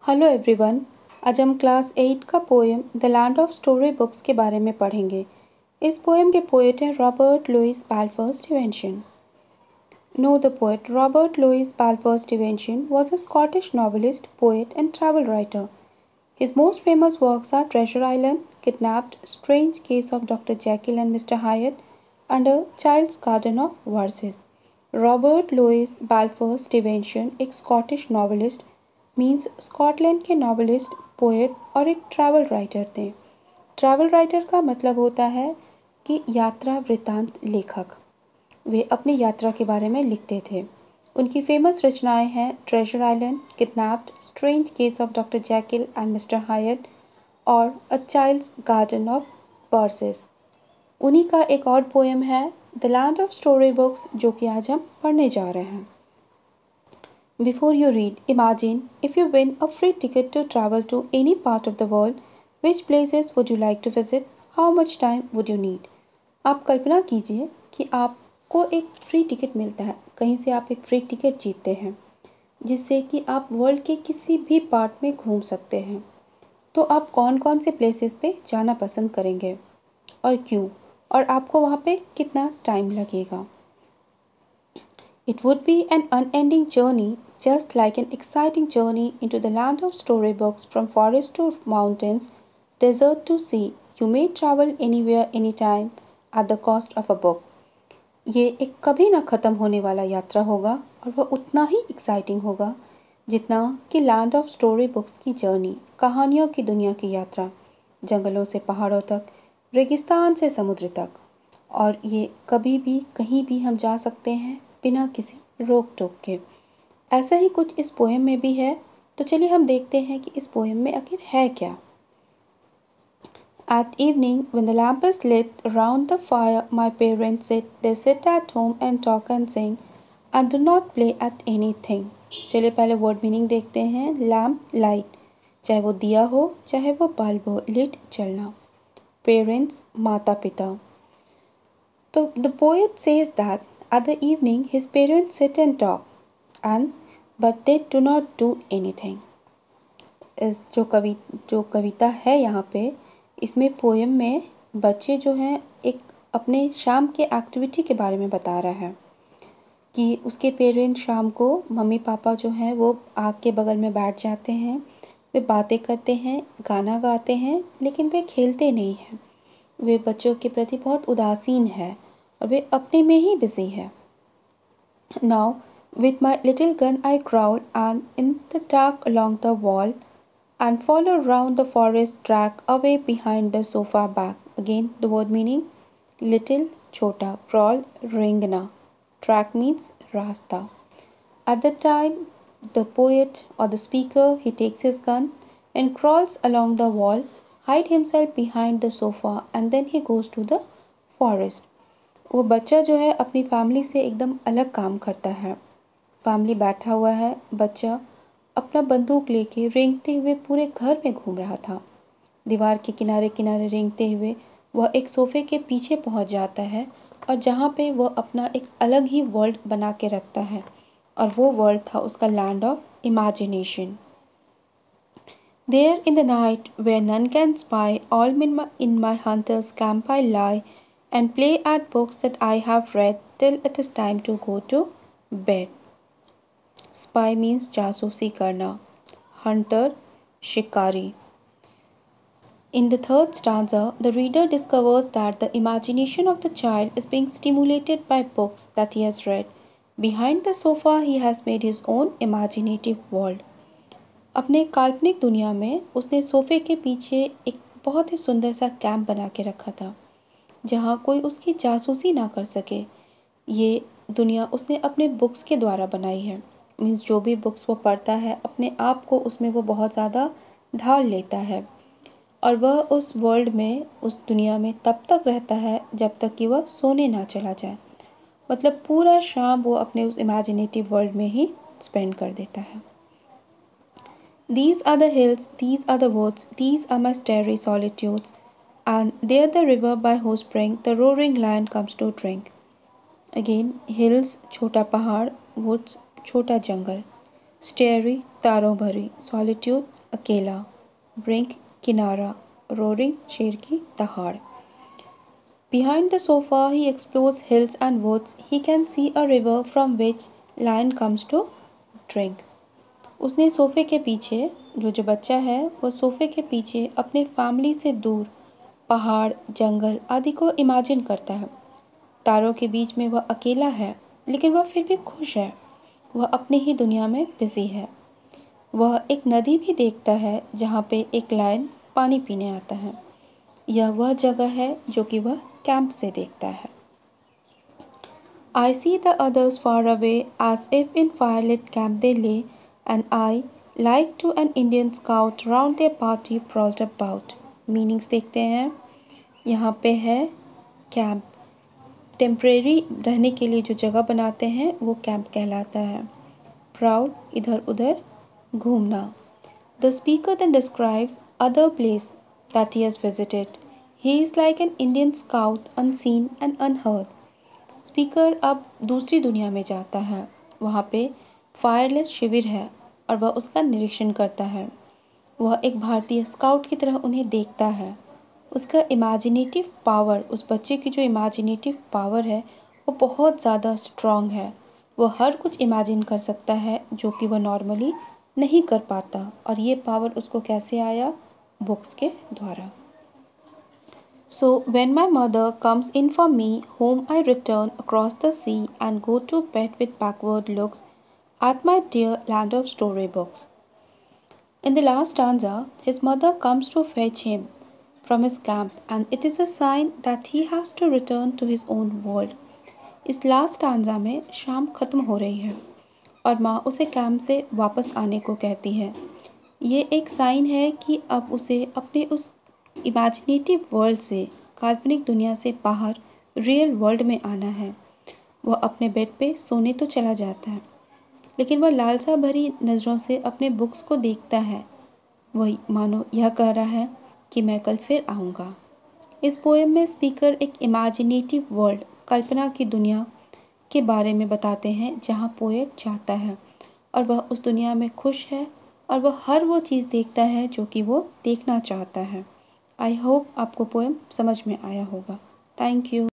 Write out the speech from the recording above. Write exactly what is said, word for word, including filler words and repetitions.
Hello everyone. आज हम class eight का poem the land of story books के बारे में पढ़ेंगे। इस पोएम के पोएट हैं Robert Louis Balfour Stevenson. Know the poet Robert Louis Balfour Stevenson was a Scottish novelist, poet, and travel writer. His most famous works are Treasure Island, Kidnapped, Strange Case of Doctor Jekyll and Mister Hyde, and A Child's Garden of Verses. Robert Louis Balfour Stevenson एक Scottish novelist means Scotland के novelist, poet और एक travel writer थे। Travel writer का मतलब होता है कि यात्रा वृत्तांत लेखक। वे अपनी यात्रा के बारे में लिखते थे। उनकी फेमस रचनाएं हैं treasure island, kidnapped, strange case of doctor Jekyll and mister Hyde और a child's garden of verses. उन्हीं का एक और पोएम है the land of story books, जो कि आज हम पढ़ने जा रहे हैं। Before you read, imagine if you win a free ticket to travel to any part of the world. Which places would you like to visit? How much time would you need? आप कल्पना कीजिए कि आपको एक free ticket मिलता है, कहीं से आप एक फ्री टिकट जीतते हैं जिससे कि आप वर्ल्ड के किसी भी पार्ट में घूम सकते हैं। तो आप कौन कौन से प्लेसेस पे जाना पसंद करेंगे और क्यों, और आपको वहाँ पे कितना टाइम लगेगा? It would be an unending journey, just like an exciting journey into the land of storybooks, from forest to mountains, desert to sea. You may travel anywhere, anytime, at the cost of a book. ये एक कभी ना ख़त्म होने वाला यात्रा होगा और वह उतना ही एक्साइटिंग होगा जितना कि लैंड ऑफ स्टोरी बुक्स की जर्नी, कहानियों की दुनिया की यात्रा, जंगलों से पहाड़ों तक, रेगिस्तान से समुद्र तक। और ये कभी भी कहीं भी हम जा सकते हैं बिना किसी रोक टोक के। ऐसा ही कुछ इस पोएम में भी है, तो चलिए हम देखते हैं कि इस पोएम में आखिर है क्या। At evening, when the lamp is lit around the fire, my parents sit. They sit at home and talk and sing, and do not play at anything. चलिए पहले वर्ड मीनिंग देखते हैं। लैम्प, लाइट, चाहे वो दिया हो चाहे वो बल्ब हो, लिट, जलना। पेरेंट्स, माता पिता। तो the poet says that at the evening his parents sit and talk, and but they do not do anything. इस जो कवि जो कविता है यहाँ पे, इसमें पोएम में बच्चे जो हैं एक अपने शाम के एक्टिविटी के बारे में बता रहा है कि उसके पेरेंट्स शाम को, मम्मी पापा जो हैं वो आग के बगल में बैठ जाते हैं, वे बातें करते हैं, गाना गाते हैं, लेकिन वे खेलते नहीं हैं। वे बच्चों के प्रति बहुत उदासीन है और वे अपने में ही बिजी है। Now, with my little gun I crawl and in the dark along the wall and follow round the forest track away behind the sofa back. Again, the word meaning little, chota, crawl, ringna. Track means rasta. At the time, the poet or the speaker, he takes his gun and crawls along the wall, hide himself behind the sofa, and then he goes to the forest. वो बच्चा जो है अपनी family से एकदम अलग काम करता है। फैमिली बैठा हुआ है, बच्चा अपना बंदूक लेके रेंगते हुए पूरे घर में घूम रहा था। दीवार के किनारे किनारे रेंगते हुए वह एक सोफ़े के पीछे पहुंच जाता है और जहाँ पे वह अपना एक अलग ही वर्ल्ड बना के रखता है, और वो वर्ल्ड था उसका land of imagination. There in the night where none can spy, all in my, in my hunter's camp I lie and play at books that I have read till it is time to go to bed. Spy means जासूसी करना, hunter शिकारी। In the third stanza, the reader discovers that the imagination of the child is being stimulated by books that he has read. Behind the sofa, he has made his own imaginative world. अपने काल्पनिक दुनिया में उसने सोफे के पीछे एक बहुत ही सुंदर सा कैंप बना के रखा था जहाँ कोई उसकी जासूसी ना कर सके। ये दुनिया उसने अपने बुक्स के द्वारा बनाई है। मीन्स जो भी बुक्स वो पढ़ता है अपने आप को उसमें वो बहुत ज़्यादा ढाल लेता है और वह उस वर्ल्ड में, उस दुनिया में तब तक रहता है जब तक कि वह सोने ना चला जाए। मतलब पूरा शाम वो अपने उस इमेजिनेटिव वर्ल्ड में ही स्पेंड कर देता है। These are the hills, these are the woods, these are my starry solitudes, and there the river by whose brink the roaring lion comes to drink. Again, hills, छोटा पहाड़, woods, छोटा जंगल, starry, तारों भरी, solitude, अकेला, brink किनारा, roaring शेर की दहाड़। Behind the sofa he explores hills and woods. He can see a river from which lion comes to drink. उसने सोफे के पीछे, जो जो बच्चा है वो सोफे के पीछे अपने फैमिली से दूर पहाड़, जंगल आदि को इमेजिन करता है। तारों के बीच में वह अकेला है, लेकिन वह फिर भी खुश है। वह अपनी ही दुनिया में बिजी है। वह एक नदी भी देखता है जहाँ पे एक लायन पानी पीने आता है। यह वह जगह है जो कि वह कैंप से देखता है। I see the others far away as if in firelit camp they lay, and I, like to an Indian scout, round their party prowled about. Meanings देखते हैं। यहाँ पे है कैंप, टेम्परेरी रहने के लिए जो जगह बनाते हैं वो कैंप कहलाता है। प्राउड, इधर उधर घूमना। The speaker then describes other place that he has visited. He is like an Indian scout, unseen and unheard. Speaker अब दूसरी दुनिया में जाता है। वहाँ पे फायरलेस शिविर है और वह उसका निरीक्षण करता है। वह एक भारतीय स्काउट की तरह उन्हें देखता है। उसका इमेजिनेटिव पावर, उस बच्चे की जो इमेजिनेटिव पावर है वो बहुत ज़्यादा स्ट्रॉन्ग है। वो हर कुछ इमेजिन कर सकता है जो कि वह नॉर्मली नहीं कर पाता, और ये पावर उसको कैसे आया? बुक्स के द्वारा। So when my mother comes in for me, home I return across the sea and go to bed with backward looks at my dear land of storybooks. In the last stanza, his mother comes to fetch him from his camp, and it is a sign that he has to return to his own world. इस last stanza में शाम ख़त्म हो रही है और माँ उसे कैंप से वापस आने को कहती है। ये एक साइन है कि अब उसे अपने उस इमेजिनेटिव वर्ल्ड से, काल्पनिक दुनिया से बाहर रियल वर्ल्ड में आना है। वह अपने बेड पे सोने तो चला जाता है, लेकिन वह लालसा भरी नज़रों से अपने बुक्स को देखता है। वह मानो यह कह रहा है कि मैं कल फिर आऊँगा। इस पोएम में स्पीकर एक इमेजिनेटिव वर्ल्ड, कल्पना की दुनिया के बारे में बताते हैं जहाँ पोएट चाहता है, और वह उस दुनिया में खुश है और वह हर वो चीज़ देखता है जो कि वो देखना चाहता है। आई होप आपको पोएम समझ में आया होगा। Thank you.